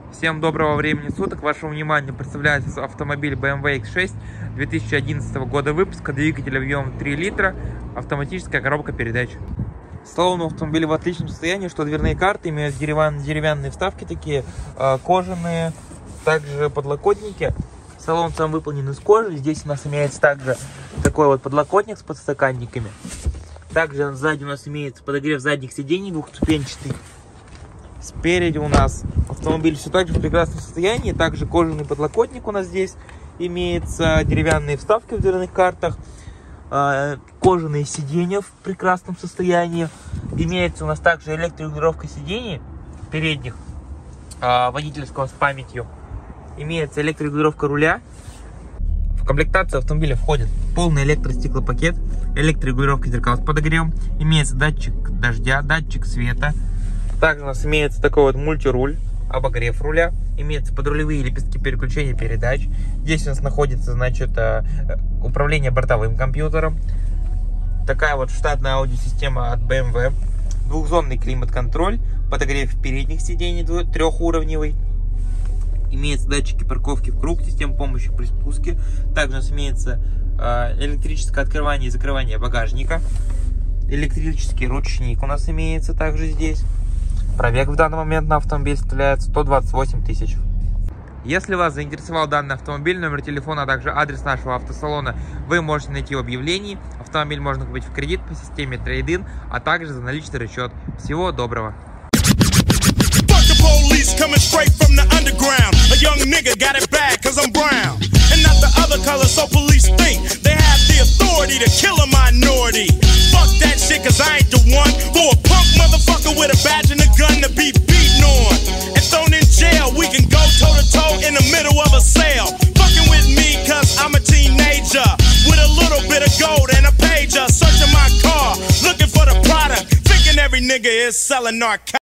Всем доброго времени суток. Вашему вниманию представляется автомобиль BMW X6 2011 года выпуска, двигатель объемом 3 литра, автоматическая коробка передач. Салон автомобиля в отличном состоянии, что дверные карты имеют деревянные вставки такие, кожаные, также подлокотники. Салон сам выполнен из кожи. Здесь у нас имеется также такой вот подлокотник с подстаканниками. Также сзади у нас имеется подогрев задних сидений двухступенчатый. Спереди у нас автомобиль все так же в прекрасном состоянии. Также кожаный подлокотник у нас здесь имеется, деревянные вставки в дверных картах, кожаные сиденья в прекрасном состоянии. Имеется у нас также электрорегулировка сидений передних, водительского с памятью. Имеется электрорегулировка руля. В комплектацию автомобиля входит полный электростеклопакет, электрорегулировка зеркал с подогревом. Имеется датчик дождя, датчик света. Также у нас имеется такой вот мультируль, обогрев руля. Имеется подрулевые лепестки переключения передач. Здесь у нас находится, значит, управление бортовым компьютером. Такая вот штатная аудиосистема от BMW. Двухзонный климат-контроль, подогрев передних сидений трехуровневый. Имеются датчики парковки в круг, система помощи при спуске. Также у нас имеется электрическое открывание и закрывание багажника. Электрический ручник у нас имеется также здесь. Пробег в данный момент на автомобиль составляет 128 тысяч. Если вас заинтересовал данный автомобиль, номер телефона, а также адрес нашего автосалона вы можете найти в объявлении. Автомобиль можно купить в кредит по системе трейд-ин, а также за наличный расчет. Всего доброго! Police coming straight from the underground. A young nigga got it bad cause I'm brown and not the other color, so police think they have the authority to kill a minority. Fuck that shit cause I ain't the one for a punk motherfucker with a badge and a gun to be beaten on and thrown in jail. We can go toe to toe in the middle of a sale. Fucking with me cause I'm a teenager with a little bit of gold and a pager, searching my car looking for the product, thinking every nigga is selling narcotics.